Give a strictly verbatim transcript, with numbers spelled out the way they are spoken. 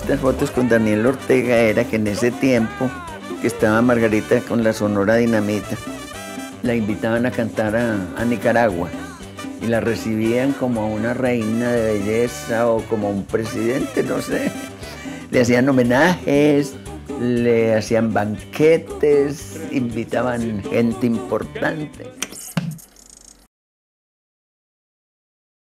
bonitas fotos con Daniel Ortega era que en ese tiempo que estaba Margarita con la Sonora Dinamita, la invitaban a cantar a, a Nicaragua y la recibían como a una reina de belleza o como un presidente, no sé. Le hacían homenajes, le hacían banquetes, invitaban gente importante.